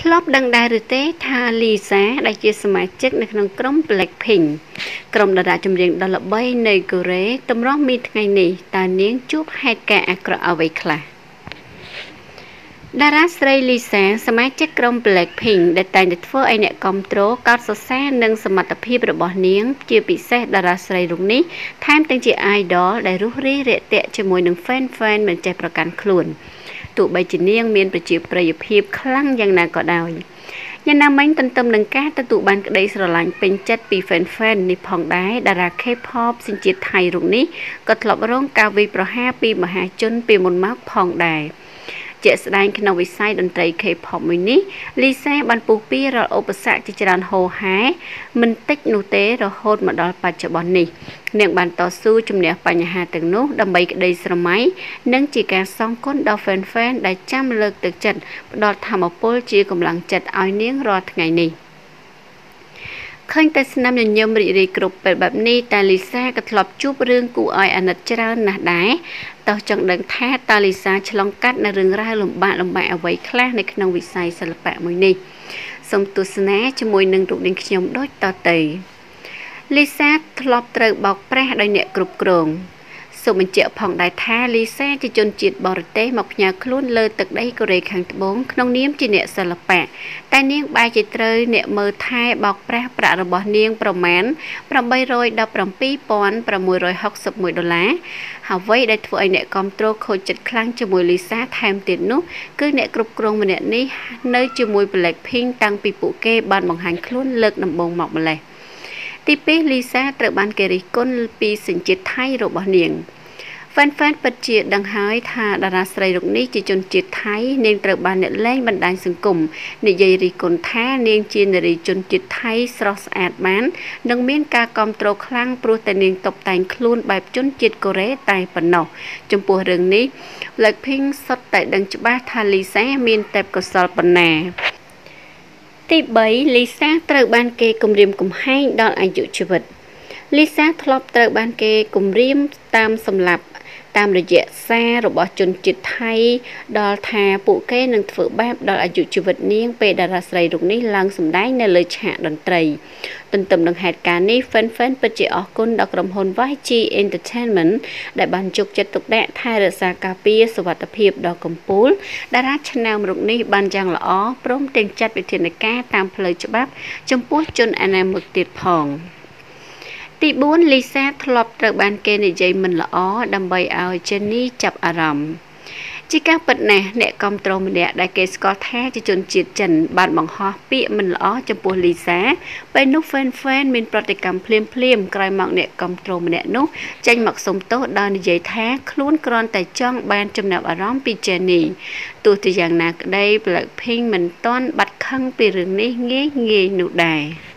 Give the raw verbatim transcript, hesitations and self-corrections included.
ធ្លាប់ដឹងដែរឬទេថាលីសាដែលជាសមាជិកនៅក្នុងក្រុម blackpink ក្រុមតារាចម្រៀងដ៏ល្បីនៃកូរ៉េតម្រុំមានថ្ងៃនេះតើនាងជួបហេតុការណ៍អាក្រក់អ្វីខ្លះតារាស្រីលីសាសមាជិកក្រុម blackpink ដែលតែងតែធ្វើឲ្យអ្នកគាំទ្រកោតសរសើរនឹងសមត្ថភាពរបស់នាងជាពិសេសតារាស្រីរូបនេះថែមទាំងជា idol ដែលរុះរាយរាក់ទាក់ជាមួយនឹង fan fan មិនចេះប្រកាន់ខ្លួនទោះបីជានាងមានប្រជាប្រិយភាពខ្លាំងយ៉ាងណាក៏ដោយយ៉ាងណាមិញទន្ទឹមនឹងការទទួលបានក្តីស្រឡាញ់ពេញចិត្តពី fan fan នេះផងដែរតារា K-pop សញ្ជាតិថៃរូបនេះក៏ធ្លាប់រងការវាយប្រហារពីមហាជនពីមុនមកផងដែរជាក់ស្ដែងក្នុងវិស័យតន្ត្រី K-pop មួយនេះលីសាបានពុះពីរាល់ឧបសគ្គជាច្រើនហូរហែមិនតិចនោះទេរហូតមកដល់បច្ចុប្បន្ននេះនាងបានតស៊ូជំនះបញ្ហាទាំងនោះដើម្បីក្តីស្រមៃនិងជាការសងគុណដល់ fan fan ដែលចាំលើកទឹកចិត្តផ្ដល់ធម៌ពលជាកម្លាំងចិត្តឲ្យនាងរាល់ថ្ងៃនេះឃើញតែស្នាមញញឹមរីករាយគ្រប់ពេលបែបនេះតែលីសាក៏ធ្លាប់ជួបរឿងគួរឲ្យអាណិតច្រើនណាស់ដែរតោះចង់ដឹងថាតើលីសាឆ្លងកាត់នៅរឿងរ៉ាវលំបាកលំបាកអ្វីខ្លះនៅក្នុងវិស័យសិល្បៈមួយនេះសូមទស្សនាជាមួយនឹងរូបនាងខ្ញុំដូចតទៅលីសាធ្លាប់ត្រូវបោកប្រាស់ដោយអ្នកគ្រប់គ្រងសូមបញ្ជាក់ផងដែរថាលីសាជាជនជាតិបរទេសមកផ្ញើខ្លួនលើទឹកដីកូរ៉េខាងត្បូងក្នុងនាមជាអ្នកសិល្បៈតែនាងបែរជាត្រូវអ្នកមើលថែបោកប្រាស់ប្រាក់របស់នាងប្រមាណ817,661ដុល្លារហើយអ្វីដែលធ្វើឲ្យអ្នកគាំទ្រខូចចិត្តខ្លាំងជាមួយលីសាថែមទៀតនោះគឺអ្នកគ្រប់គ្រងម្នាក់នេះនៅជាមួយ blackpink តាំងពីពួកគេបានបង្ហាញខ្លួនលើកដំបូងមកម្លេះទីពីរលីសាត្រូវបានគេរិះគន់ពីសញ្ជាតិថៃរបស់នាង fan fan ពិតជាដឹងហើយថាតារាស្រីរូបនេះជាជនជាតិថៃនាងត្រូវបានអ្នកលេងបណ្ដាញសង្គមនិយាយរិះគន់ថានាងជានារីជនជាតិថៃស្រស់ស្អាតបាននិងមានការគាំទ្រខ្លាំងព្រោះតែនាងតុបតែងខ្លួនបែបជនជាតិកូរ៉េតែប៉ុណ្ណោះចំពោះរឿងនេះ blackpink សុទ្ធតែដឹងច្បាស់ថាលីសាមានទេពកោសល្យប៉ុណ្ណាទីបីលីសាត្រូវបានគេគំរាមកំហែងដល់អាយុជីវិតលីសាធ្លាប់ត្រូវបានគេគំរាមតាមសម្លាប់តាមរយៈសាររបស់ជនជាតិថៃដល់ថាពួកគេនឹងធ្វើបាបដល់អាយុជីវិតនាងពេលតារាស្រីរូបនេះឡើងសម្ដែងនៅលើឆាកតន្ត្រីទន្ទឹមនឹងហេតុការណ៍នេះ fan fan ពិតជាអរគុណដល់ក្រុមហ៊ុន វ៉ៃ ជី Entertainment ដែលបានយកចិត្តទុកដាក់ថែរក្សាការពារសុវត្ថិភាពដ៏កំពូលតារាឆ្នើមរូបនេះបានយ៉ាងល្អព្រមទាំងចាត់វិធានការតាមផ្លូវច្បាប់ចំពោះជនអនាមិកទៀតផងទីបួនលីសាធ្លាប់ត្រូវបានគេនិយាយមិនល្អដើម្បីឲ្យចេននីចាប់អារម្មណ៍ជាការពិតណាស់អ្នកគាំទ្រម្នាក់ដែលគេស្គាល់ថាជាជនជាតិចិនបានបង្ហោះពាក្យមិនល្អចំពោះលីសាពេលនោះ fan fan មានប្រតិកម្មភ្លាមភ្លាមក្រោយមកអ្នកគាំទ្រម្នាក់នោះចេញមកសុំទោសដោយនិយាយថាខ្លួនគ្រាន់តែចង់បានចំណាប់អារម្មណ៍ពីចេននីទោះជាយ៉ាងណាក្តី blackpink មិនទាន់បាត់ខឹងពីរឿងនេះងាយងាយនោះដែរ